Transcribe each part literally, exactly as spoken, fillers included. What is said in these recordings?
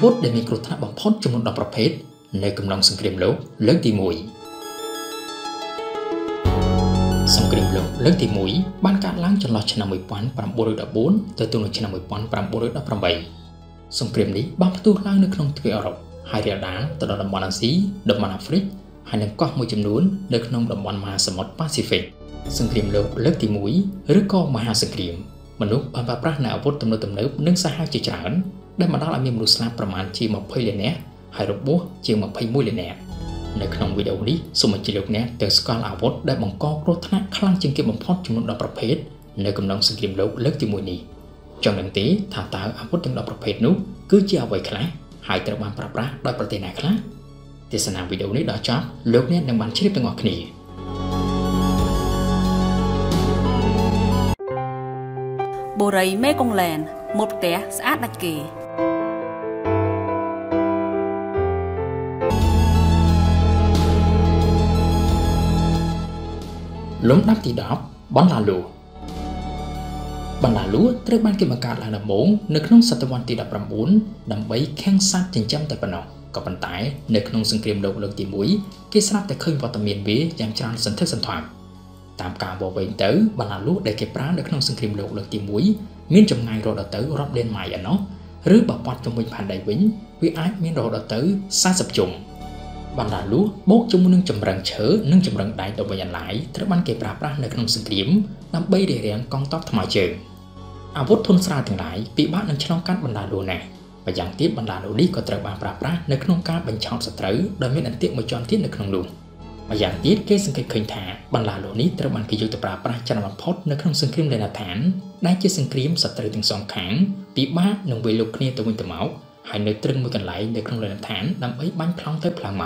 วุธได้มีกรุธะบังพดจำนวนดอกประเภทในกำลังสงครามโลกเลิกที่มวยสงครามโลกเลิกที่มวยบ้านการล้างจนหลอดชนะมวยปอนปรำบุรุษดับบุญตัวตัวหนึ่งชนะมวยปอนปรำบุรุษดับประใบสงครามนี้บ้านประตูล้างในขนมทวีปยุโรปไฮเรียดาตลอดดับบอลอาซีดับบอลแอฟริกให้ในก้อนมวยจำนวนในขนมดับบอลมหาสมุทรแปซิฟิกสงครามโลกเลิกที่มวยหรือก็มหาสงครามมนุษย์บรรพบุรุษในอาวุธตำนวนตำเนิบนึ่งสหายจีจานได้มาได้ละมีมนุษย์สลาประมาณจีมาเพลินเนี้ยให้รบบัวจีมาเพลินมวยเลยเนี้ยในขนมวิดีโอนี้สมัยจีเล็กเนี้ยเตอร์สกอลอาวุธได้บังกอกรถนักคลั่งจึงเก็บบังพอดจำนวนดอกประเภทในกำลังสงครามโลกเลิกที่มวยนี้จังหลังตีถ้าตาอาวุธยังดอกประเภทนู้คือจะเอาไว้คล้ายหายตระบานปราบปราได้ประเทศไหนคล้ายเทศนาวิดีโอนี้ได้จับโลกเนี้ยในมันชีพตั้งออกนี้โบราณแม่กงแลนหมดแต่สะอาดดักเกล้มนับตีดอบบอลลาลูบอลลาลูเติมbanเก็บอากาศลาดมงในขนมสัตวันตีดับประมุนดำใบแข้งซัดจิงจำแต่ปนอกกับปันไตในขนมสังเกตโลกเลิกตีมุ้ยเกสราแต่เคยวัตเมียนเบี้ยยังจานสันเทสันถามตามการบอกไว้เต๋อบอลลาลูได้เก็บปลาในขนมสังเกตโลกเลิกตีมุ้ยมีนจำไงรอดเต๋อรับเดินใหม่อ่ะเนาะหรือบอกปัดจงเป็นผ่านใดวิ่งวิไอมีนรอดเต๋อซาสับจงบรรดาลูกโบกจมูกนึ่งจำรังเชื้อนึ่งจำรังได้ตัวบรรยายหลายตระบันเก็บปราบปราในขนมสงครามนำใบเรียงกองทัพทำไมเชิงอาวุธทนสลายถึงหลายปีบ้านนั้นฉลองการบรรดาลูกแน่ไปยังที่บรรดาลูกนี้ก็ตระบันปราบปราในขนมการบรรชอนสตรีโดยไม่อันเตี้ยมาจอนที่ในขนมลูกมาอย่างที่เกสังเกตเคยแท้บรรดาลูกนี้ตระบันกิจตปราบปราจันทร์วันพดในขนมสงครามในนาฐานได้เจสังครามสตรีถึงสองขังปีบ้านนงเวลุกเนียตัววินตเมาหายในตรึงมือกันไหลในขนมในนาฐานนำใบบ้านคล้องเทพพลางเมา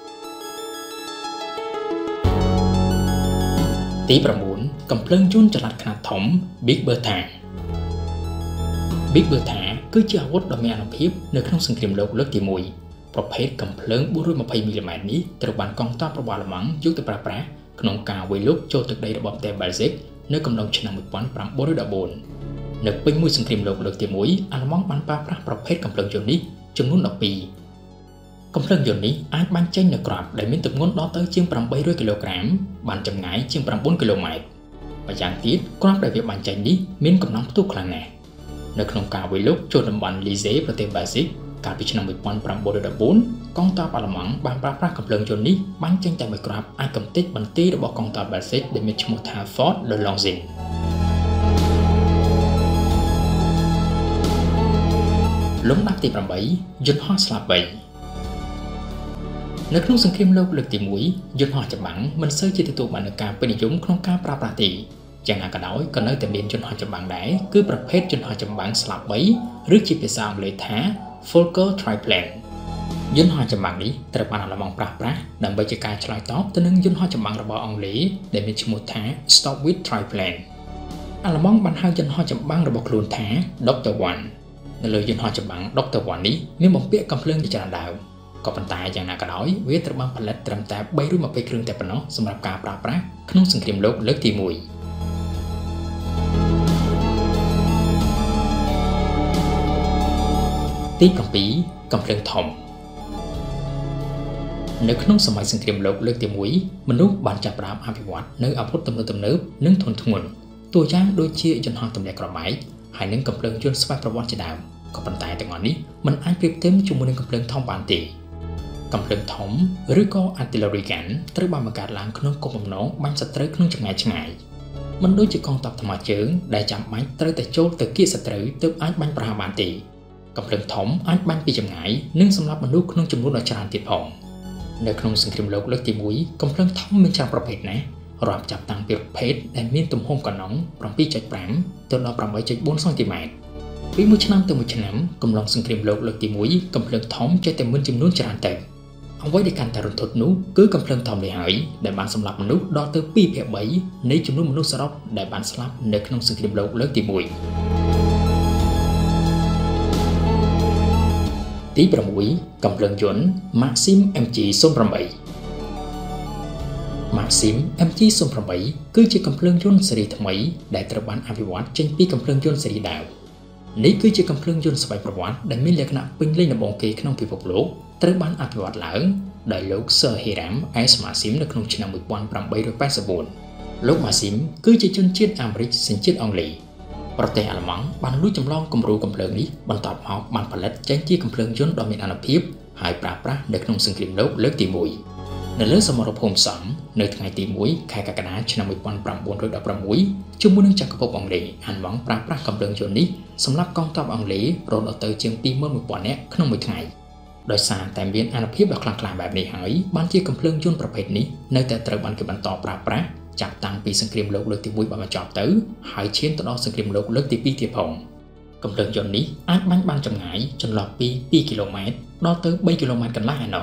ตีประมูลกำเพลิงยุ่นจลัดขนาดถมบิ๊กเบอร์แทบิ๊กเบอร์แทคือเจ้าอาวุธดอกไม้อนุภีในขนมสังครามโลกเลิกตีมวยประเภทกำเพลิงบุรุษมาพายมิลลิเมตรนี้ตระบันกองทัพประวัติมังยุติปราบปราขนมกาเวลุกโจตึกได้ระบบแต่บาซิกในกำลังชนะมือป้อนปรำบุรุษดาบนในเป็นมวยสังครามโลกเลิกตีมวยอันมองมันปราบปราประเภทกำเพลิงจนนี้จำนวนดอกปีกำเพลิงยนต์นี้อาจบันเจนในกรอบได้มีตุ่มงดดอเตอร์เชียงปรำใบด้วยกิโลกรัมบันจำง่ายเชียงปรำบนกิโลเมตรมาอย่างที่กรอบได้เวียบันเจนนี้มีกำลังทุกครั้งแน่ในขนมกาเวลุกโจดบันลีเซ่ประเทศบาซิกการพิจารณาบุปผาปรำบริดาบุญกองทัพอาลมังบานปราบปรากำเพลิงยนต์นี้บันเจนแต่ไม่กรอบอาจกำติดบันตีระบบกองทัพบาซิกได้มีชมุทาฟอร์ดโดยลองซินล้มนับตีปรำใบยนต์ฮอสลาบใบในขนมสังครามโลกเลือกตีมุ้ยยนต์ห่อจับบังมันเสื้อจิตตัวมันในการเป็นนิยมขนมการปราบปราตีอย่างนั้นก็น้อยก็น้อยแต่เบียนยนต์ห่อจับบังได้คือประเภทยนต์ห่อจับบังสลับใบหรือจีเปซามเลยแท้โฟลเกอร์ไทรเพลนยนต์ห่อจับบังนี้ตระบันละมองปราบปราดำใบจากการฉลายท็อปตัวนึงยนต์ห่อจับบังระบอบอังกฤษได้มีชื่อหมดแท้ Stop with Triplane อัลมองบันห้ายนต์ห่อจับบังระบบคลูนแท้ด็อกเตอร์วันในเลยยนต์ห่อจับบังด็อกเตอร์วันนี้มีบ่มเปี้ยกำเพลิงที่จะดาวก็ปัญตายอย่างน่ากระด้อยเวทระบังผลิตตรำแต่ใบรุ่นมาไปเครื่องแต่ปนอสำหรับการปราบปราขนมสังครามโลกเลิกตีมวยตีกำปีกำเพลิงทอมในขนมสมัยสังครามโลกเลิกตีมวยมนุษย์บานจับปราบอภิวัตในอาวุธตำนวนตำเนิบนึ่งทนทงนตัวย่างโดยเชี่ยจนหางตำแหน่งกระไม้หายนึ่งกำเพลิงจนสบายประวัติจะดาวก็ปัญตายแต่ก่อนนี้มันอันเปรียบเต็มจุ่มมือกำเพลิงทอมบานตีกำเพลิงถมหรือก็อันติลริกันตระบามาการล้างขนมกบมน้องบันสตรีขนมจังไงจังไงมันโดยจะกองตับธรรมเชิงได้จำไม้ตระแต่โจตะกี้สตรีเติมอันบันประหารบานตีกำเพลิงถมอันบันปีจังไงนึ่งสำหรับมนุษย์ขนมจำนวนจานติดพองในขนมสังครามโลกเลิกตีมุ้ยกำเพลิงถมเป็นจานประเภทนะรอบจับตังเปียกเพชรแต่มีตุ่มห้องก่อนน้องปรำปีจัดแปมตัวเราปรำไว้จัดบนซองตีแมทปีมือชนะตัวมือชนะกำลังสังครามโลกเลิกตีมุ้ยกำเพลิงถมจะเต็มมือจำนวนจานเต็มเอาไว้ในการแต่รถนู้คือกำเพลิงทอมเลยหายได้บานสำหรับมนุษย์ดอเตอร์ปีเพียบใบในจำนวนมนุษย์สลับได้บานสลับในขนมสังครามโลกเลิกตีมวยตีประมุยกำเพลิงยนต์มาซิมเอ็มจีส้มประใบมาซิมเอ็มจีส้มประใบคือจะกำเพลิงยนต์สรีทำไมได้ตระบันอภิวัตเจนปีกำเพลิงยนต์สรีดาวในនេះគឺជាកំភ្លើងយន្តស្វ័យប្រវត្តិដែលមានលក្ខណៈពេញលេញដំបូងគេក្នុងពិភពលោកត្រូវបានអភិវឌ្ឍឡើងដោយលោក Sir Hiram S. Maxim នៅក្នុងឆ្នាំmột nghìn tám trăm tám mươi tưលោក Maxim គឺជាជនជាតិអាមេរិកសញ្ជាតិអង់គ្លេសប្រទេសអាល្លឺម៉ង់បានលួចចម្លងគំរូកំភ្លើងនេះបន្ទាប់មកបានផលិតចេញជាកំភ្លើងយន្តដ៏មានអានុភាពហើយប្រើប្រាស់នៅក្នុងសង្គ្រាមលោកលើកទីមួយនៅលើសមរភូមិផ្សំនៅថ្ងៃទីមួយខែកក្កដាឆ្នាំmột nghìn tám trăm mười sáuជាមួយនឹងចក្រភពអង់គ្លេសអានវ៉ង់ប្រើប្រាស់កំភ្លើងយន្តនេះសម្រាប់កងទ័ពអង់គ្លេសរហូតដល់ទៅជាងtwoម៉ឺនmộtពាន់នាក់ក្នុងមួយថ្ងៃដោយសារតែមានអានុភាពដ៏ខ្លាំងក្លាបែបនេះហើយបានជាកំភ្លើងយន្តប្រភេទនេះនៅតែត្រូវបានគេបន្តប្រើប្រាស់ចាប់តាំងពីសង្គ្រាមលោកលើកទីមួយបានបញ្ចប់ទៅហើយឈានទៅដល់សង្គ្រាមលោកលើកទីពីរទៀតផងកំភ្លើងយន្តនេះអាចបាញ់បានចម្ងាយចន្លោះពីtwoគីឡូម៉ែត្រដល់ទៅthreeគីឡូម៉ែត្រកន្លះឯណោះ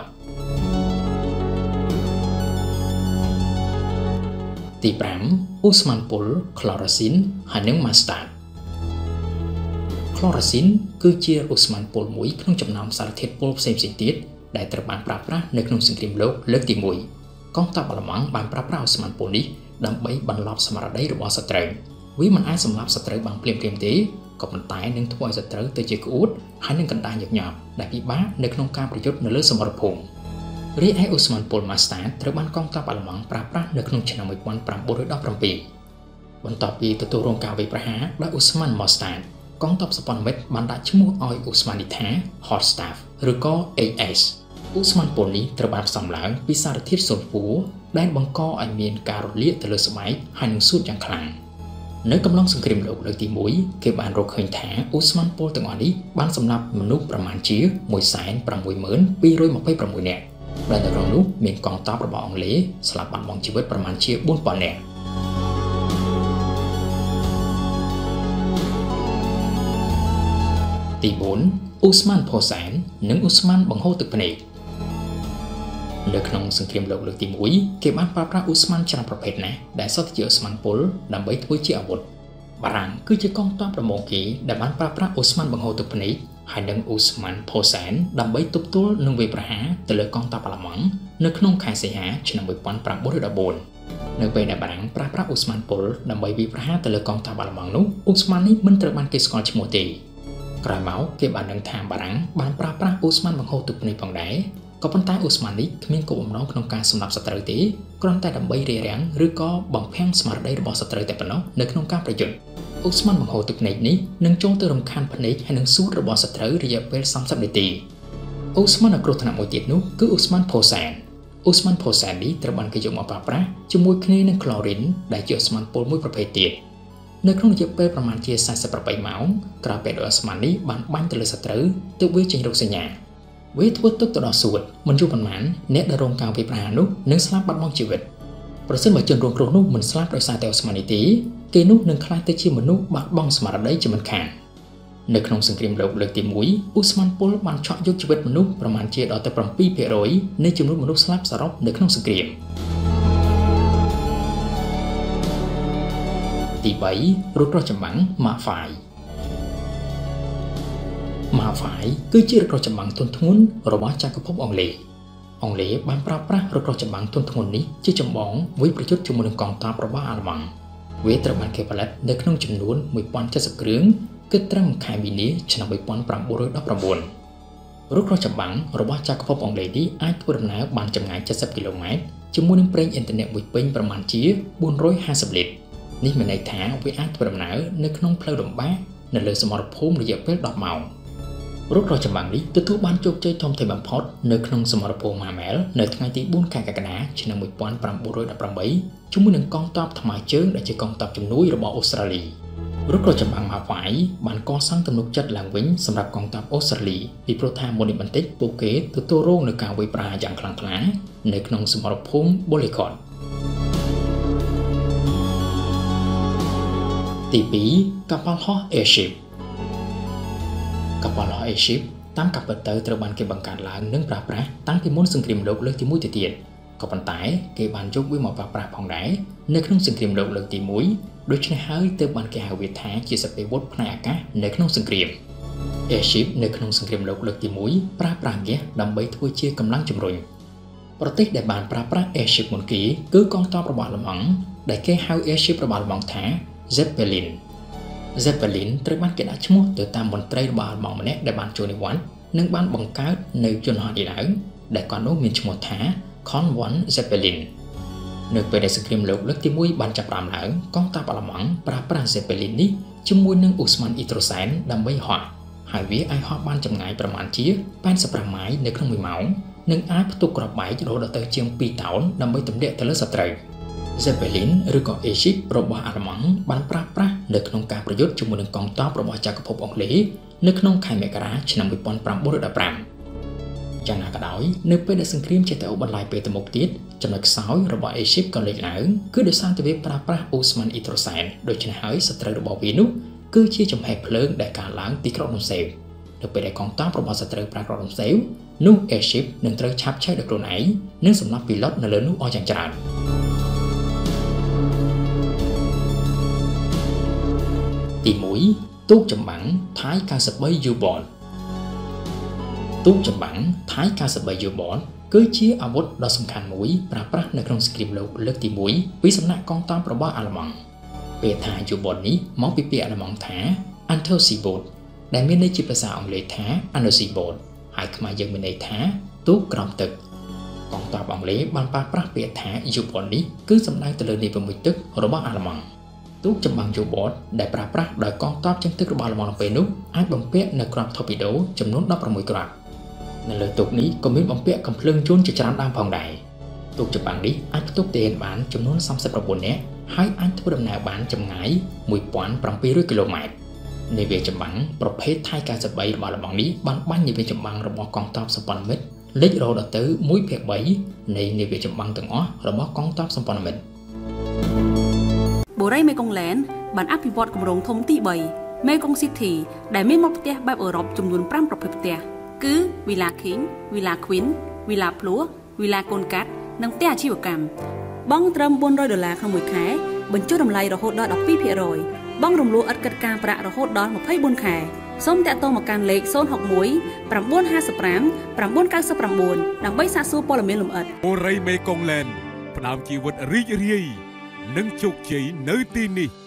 ទីfiveអូស្មានពុល ក្លរ៉ាស៊ីន ហើយនិងម៉ាស្តាត ក្លរ៉ាស៊ីន គឺជាអូស្មានពុលមួយក្នុងចំណោមសារធាតុពុលផ្សេងៗទៀតដែលត្រូវបានប្រើប្រាស់នៅក្នុងសង្គ្រាមលោកលើកទីមួយកងទ័ពអាល្លឺម៉ង់បានប្រើប្រាស់អូស្មានពុលនេះដើម្បីបន្លប់ស្មារតីរបស់សត្រូវវាមិនអាចសម្លាប់សត្រូវបានភ្លាមៗទេក៏ប៉ុន្តែនឹងធ្វើឲ្យសត្រូវទៅជាក្អួតហើយនឹងកណ្ដាលញឹកញាប់ដែលពិបាកនៅក្នុងការប្រយុទ្ធនៅលើសមរភូមិរីឯអូស្មានពុលម៉ាស្តាតត្រូវបានកងទ័ពអាល្លឺម៉ង់ប្រើប្រាស់នៅក្នុងឆ្នាំmột nghìn tám trăm mười sevenបន្ទាប់ពីទទួលរងការវាយប្រហារដោយអូស្មានម៉ាស្តាតកងទ័ពសព្វនមិត្តបានដាក់ឈ្មោះឲ្យអូស្មាននីថា Hot Staff ឬក៏ เอ เอส អូស្មានពុលនេះត្រូវបានផ្សំឡើងពីសារធាតុស៊ុលហ្វូរដែលបង្កឲ្យមានការរលាកទៅលើស្បែកហើយនឹងសួតយ៉ាងខ្លាំងនៅកំឡុងសង្គ្រាមលោកលើកទីមួយគេបានរកឃើញថាអូស្មានពុលទាំងអស់នេះបានសម្លាប់មនុស្សប្រមាណជាone hundred sixty-six thousand two hundred twenty-sixនាក់ដែលនៅក្នុងនោះមានកងទ័ពរបស់អង់គ្លេសស្លាប់បាត់បង់ជីវិតប្រមាណជាfour thousandនាក់ទីfourអូស្មានផូសាននិងអូស្មានបង្ហូរទឹកភ្នែកនៅក្នុងសង្គ្រាមលោកលើកទីមួយគេបានប្រើប្រាស់អូស្មានច្រើនប្រភេទណាស់ដែលសុទ្ធជាអូស្មានពុលដើម្បីធ្វើជាអាវុធបារាំងគឺជាកងទ័ពដំបូងគេដែលបានប្រើប្រាស់អូស្មានបង្ហូរទឹកភ្នែកហើយនិងអូស្មានផូសានដើម្បីទប់ទល់នឹងវាយប្រហារទៅលើកងទ័ពអាល្លឺម៉ង់នៅក្នុងខែសីហាឆ្នាំmột nghìn tám trăm fourteenនៅពេលដែលបារាំងប្រើប្រាស់អូស្មានពុលដើម្បីវាយប្រហារទៅលើកងទ័ពអាល្លឺម៉ង់នោះអូស្មាននេះមិនត្រូវបានគេស្គាល់ឈ្មោះទេក្រោយមកគេបានដឹងថាបារាំងបានប្រើប្រាស់អូស្មានបង្ហូរទឹកភ្នែកផងដែរក៏ប៉ុន្តែអូស្មាននេះគ្មានគោលបំណងក្នុងការសម្លាប់សត្រូវទេគ្រាន់តែដើម្បីរារាំងឬក៏បំភាំងស្មារតីរបស់សត្រូវតែប៉ុណ្ណោះនៅក្នុងការប្រយុទ្ធអូស្មានបង្ហូរទឹកភ្នែកនេះនឹងចូលទៅរំខានភ្នែកហើយនឹងសួតរបស់សត្រូវរយៈពេលthirtyនាទីអូស្មានគ្រោះថ្នាក់មួយទៀតនោះគឺអូស្មានផូសានអូស្មានផូសាននេះត្រូវបានគេយកមកប្រើប្រាស់ជាមួយគ្នានឹងក្លរីនដែលជាអូស្មានពុលមួយប្រភេទទៀតនៅក្នុងរយៈពេលប្រមាណជាforty-eightម៉ោងក្រោយពេលដែលអូស្មាននេះបានបាញ់ទៅលើសត្រូវទើបវាចេញរោគសញ្ញាវាធ្វើទុកទៅដល់សួតមិនយូរប៉ុន្មានអ្នកដែលរងការវាយប្រហារនោះនឹងស្លាប់បាត់បង់ជីវិតប្រសិនបើជនរងគ្រោះនោះមិនស្លាប់ដោយសារតែអូស្មាននេះទេគេនោះនឹងក្លាយទៅជាមនុស្សបាត់បង់ស្មារតីជាមិនខាននៅក្នុងសង្គ្រាមលោកលើកទីមួយអូស្មានពុលបានឆក់យកជីវិតមនុស្សប្រមាណជាដល់ទៅseven percentនៃចំនួនមនុស្សស្លាប់សរុបនៅក្នុងសង្គ្រាមទីthreeរថក្រោះចម្បាំងម៉ាហ្វាយម៉ាហ្វាយគឺជារថក្រោះចម្បាំងទន់ធ្ងន់របស់ចក្រភពអង់គ្លេសអង់គ្លេសបានប្រើប្រាស់រថក្រោះចម្បាំងទន់ធ្ងន់នេះជាចម្បងវាយប្រយុទ្ធជាមួយនឹងកងទ័ពរបស់អាល្លឺម៉ង់វាត្រូវបានគេផលិតនៅក្នុងចំនួនone thousand seventyគ្រឿងគិតត្រឹមខែមីនាឆ្នាំone thousand nine hundred nineteenរថក្រោះចម្បាំងរបស់ចក្រភពអង់គ្លេសនេះអាចធ្វើដំណើរបានចម្ងាយseventyគីឡូម៉ែត្រជាមួយនឹងប្រេងឥន្ធនៈមួយពេញប្រមាណជាfour hundred fiftyលីត្រនេះមានន័យថាវាអាចធ្វើដំណើរនៅក្នុងផ្លូវលំបាកនៅលើសមរភូមិរយៈពេលtenម៉ោងរថក្រោះចម្បាំងនេះទទួលបានជោគជ័យធំធេងបំផុតនៅក្នុងសមរភូមិហាមែលនៅថ្ងៃទីfourខែកក្កដាឆ្នាំone thousand nine hundred eighteenជាមួយនឹងកងទ័ពថ្មើរជើងដែលជាកងទ័ពជំនួយរបស់អូស្ត្រាលីរថក្រោះចម្បាំងម៉ាហ្វាយបានកសាងទំនុកចិត្តឡើងវិញសម្រាប់កងទ័ពអូស្ត្រាលីពីព្រោះថាមុននេះបន្តិចពួកគេទទួលរងនឹងការវាយប្រហារយ៉ាងខ្លាំងក្លានៅក្នុងសមរភូមិ Bullecourt ទីtwoកប៉ាល់ហោះ Airship កប៉ាល់ហោះ Airship តាមការពិតទៅត្រូវបានគេបង្កើតឡើងនិងប្រើប្រាស់តាំងពីមុនសង្គ្រាមលោកលើកទីoneទៅទៀតក៏ប៉ុន្តែគេបានយកវាមកប្រើប្រាស់ផងដែរនៅក្នុងសង្គ្រាមលោកលើកទីoneដូច្នេះហើយទើបបានគេហៅវាថាជាសព្វវុធផ្នែកអាកាសនៅក្នុងសង្គ្រាម Airship នៅក្នុងសង្គ្រាមលោកលើកទីoneប្រើប្រាស់ហ្គាសដើម្បីធ្វើជាកម្លាំងជំរុញប្រទេសដែលបានប្រើប្រាស់ Airship មុនគេគឺកងទ័ពរបស់អាល្លឺម៉ង់ដែលគេហៅ Airship របស់អាល្លឺម៉ង់ថា Zeppelin Zeppelin ត្រូវបានគេដាក់ឈ្មោះទៅតាមមន្ត្រីរបស់អាល្លឺម៉ង់ម្នាក់ដែលបានចូលនិវត្តន៍និងបានបង្កើតនៅយន្តហោះនេះឡើងដែលគាត់នោះមានឈ្មោះថា Con one Zeppelin នៅពេលដែលសង្គ្រាមលោកលើកទីមួយបានចាប់ផ្ដើមឡើងកងទ័ពអាល្លឺម៉ង់ប្រើប្រាស់ Zeppelin នេះជាមួយនឹងឧស្ម័នអ៊ីត្រូសែនដើម្បីហោះហើយវាអាចហោះបានចម្ងាយប្រមាណជាប៉ែនសិបប្រាំម៉ាយលនៅក្នុងមួយម៉ោងនិងអាចផ្ទុកគ្រាប់បែករហូតដល់ទៅជាងពីរតោនដើម្បីទម្លាក់ទៅលើសត្រូវ Zeppelin ឬក៏ Airship របស់អាល្លឺម៉ង់បានប្រើប្រាស់នៅក្នុងការប្រយុទ្ធជាមួយនឹងកងទ័ពរបស់ចក្រភពអង់គ្លេសនៅក្នុងខែមករាឆ្នាំmột nghìn tám trăm mười lămយ៉ាងណាក៏ដោយនៅពេលដែលសង្គ្រាមចេះតែអូសបន្លាយពេលទៅមុខទៀតចំណុចខ្សោយរបស់ Airship ក៏លេចឡើងគឺដោយសារតែវាប្រើប្រាស់អូស្ម័នអ៊ីត្រូសែនដូច្នេះហើយសត្រូវរបស់វានោះគឺជាចំហែភ្លើងដែលកើតឡើងទីក្រុងរំសេវនៅពេលដែលកងទ័ពរបស់សត្រូវប្រើក្រុងរំសេវនោះ Airship នឹងត្រូវឆាប់ឆេះដោយខ្លួនឯងនិងសម្លាប់ពីឡុតនៅលើនោះអស់យ៉ាងច្រើនទីមួយទូកចម្បាំង Thai 九十三 U-boat ទូកចម្បាំង Thai 九十三 U-boat គឺជាអាវុធដ៏សំខាន់មួយប្រើប្រាស់នៅក្នុងសង្គ្រាមលោកលើកទីមួយពីសំណាក់កងទ័ពរបស់អាល្លឺម៉ង់ពាក្យថា U-boat នេះមកពីពាក្យអាល្លឺម៉ង់ថា Untersea boat ដែលមានន័យជាភាសាអង់គ្លេសថា Undersea boat ហើយខ្មែរយើងមានន័យថាទូកក្រោមទឹកកងទ័ពអង់គ្លេសបានប្រើប្រាស់ពាក្យថា U-boat នេះគឺសំដៅទៅលើនាវាមួយទឹករបស់អាល្លឺម៉ង់ទូកចម្បាំង U-boat ដែលប្រើប្រាស់ដោយកងទ័ពជើងទឹករបស់អាល្លឺម៉ង់នៅពេលនោះអាចបំពាក់នៅគ្រាប់ torpedo ចំនួនដប់ប្រាំមួយគ្រាប់នៅលើទូកនេះក៏មានបំពាក់កំភ្លើងយន្តជាច្រើនដើមផងដែរទូកចម្បាំងនេះអាចផ្ទុកទាហានបានចំនួនសាមសិប៩នាក់ហើយអាចធ្វើដំណើរបានចម្ងាយmột nghìn bảy trămគីឡូម៉ែត្រនាវាចម្បាំងប្រភេទ Thai 九十三របស់អាល្លឺម៉ង់នេះបានបាញ់នាវាចម្បាំងរបស់កងទ័ពសម្ព័ន្ធមិត្តលេចរហូតដល់ទៅមួយភាគបីនៃនាវាចម្បាំងទាំងអស់របស់កងទ័ពសម្ព័ន្ធមិត្តបូរីមេកុងឡែនបានអភិវឌ្ឍគម្រោងធំទីបីមេកុង City ដែលមានមាត់ផ្ទះបែបអឺរ៉ុបចំនួនប្រាំប្រភេទផ្ទះគឺ Villa King, Villa Queen, Villa ភ្លោះ Villa កូនកាត់និងផ្ទះអាជីវកម្មបង់ត្រឹមbốn trămដុល្លារក្នុងមួយខែបញ្ចុះតម្លៃរហូតដល់12%បង់រំលោះឥតគិតការប្រាក់រហូតដល់24ខែសូមតាក់ទងមកកាន់លេខศูนย์ หก មួយ 9 5 5 9 9 9 ដើម្បីសាកសួរព័ត៌មានលម្អិតបូរីមេកុងឡែនផ្ដើមជីវិតរីករាយនិងជោគជ័យនៅទីនេះ